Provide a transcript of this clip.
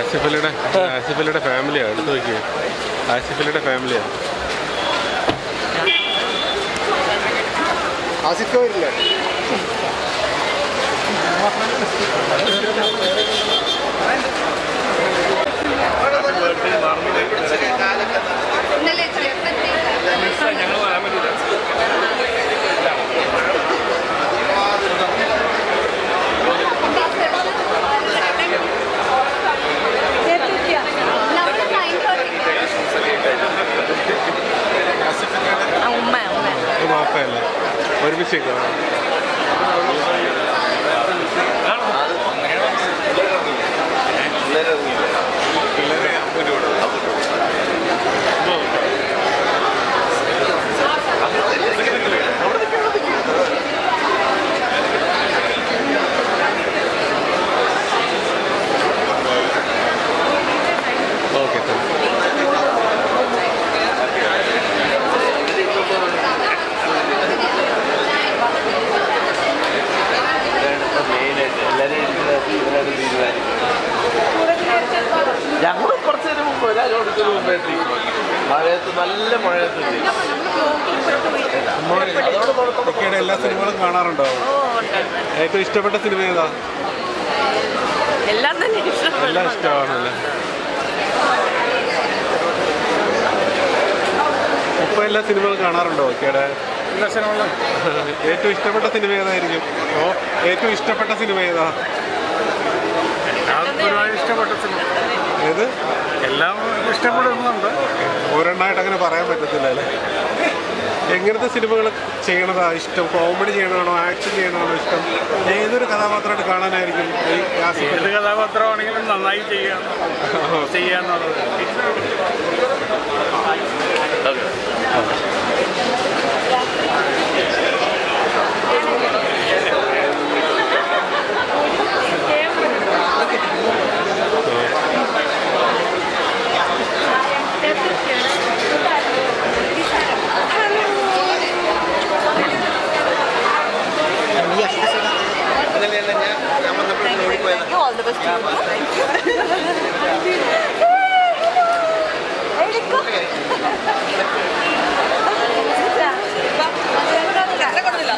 ആസിഫലിയുടെ ഫാമിലിയാണ്. എടുത്ത് നോക്കിയേ, ആസിഫലിയുടെ ഫാമിലിയാണ്. ആസിഫ് വരില്ല. മാപ്പയല്ലേ ഒരുമിച്ചേക്കോ? ഓക്കെ, ഞങ്ങൾ കുറച്ച് നേരം മുമ്പ് ഒരാഴ്ച മുമ്പ് എത്തി. മഴയത്ത് നല്ല മഴയത്ത് എല്ലാ സിനിമകളും കാണാറുണ്ടോ? ഏറ്റവും ഇഷ്ടപ്പെട്ട സിനിമ ഏതാ? എല്ലാം ഇഷ്ടമാണല്ലേ? ഇപ്പൊ എല്ലാ സിനിമകളും കാണാറുണ്ടോ? ഓക്കേടെ എല്ലാ സിനിമകളും. ഏറ്റവും ഇഷ്ടപ്പെട്ട സിനിമ ഏതായിരിക്കും? ഏറ്റവും ഇഷ്ടപ്പെട്ട സിനിമ ഏതാ? ഒരുപാട് ഇഷ്ടപ്പെട്ട സിനിമ ഏത്? എല്ലാം ഇഷ്ടപ്പെടുന്നുണ്ട്. ഒരെണ്ണമായിട്ട് അങ്ങനെ പറയാൻ പറ്റത്തില്ല അല്ലേ? എങ്ങനത്തെ സിനിമകൾ ചെയ്യണതാ ഇഷ്ടം? കോമഡി ചെയ്യണമാണോ, ആക്ഷൻ ചെയ്യണമാണോ ഇഷ്ടം? ഏതൊരു കഥാപാത്രമായിട്ട് കാണാനായിരിക്കും? ഏത് കഥാപാത്രമാണെങ്കിലും നന്നായി ചെയ്യാന്നുള്ളത്. All the best to you. Thank you.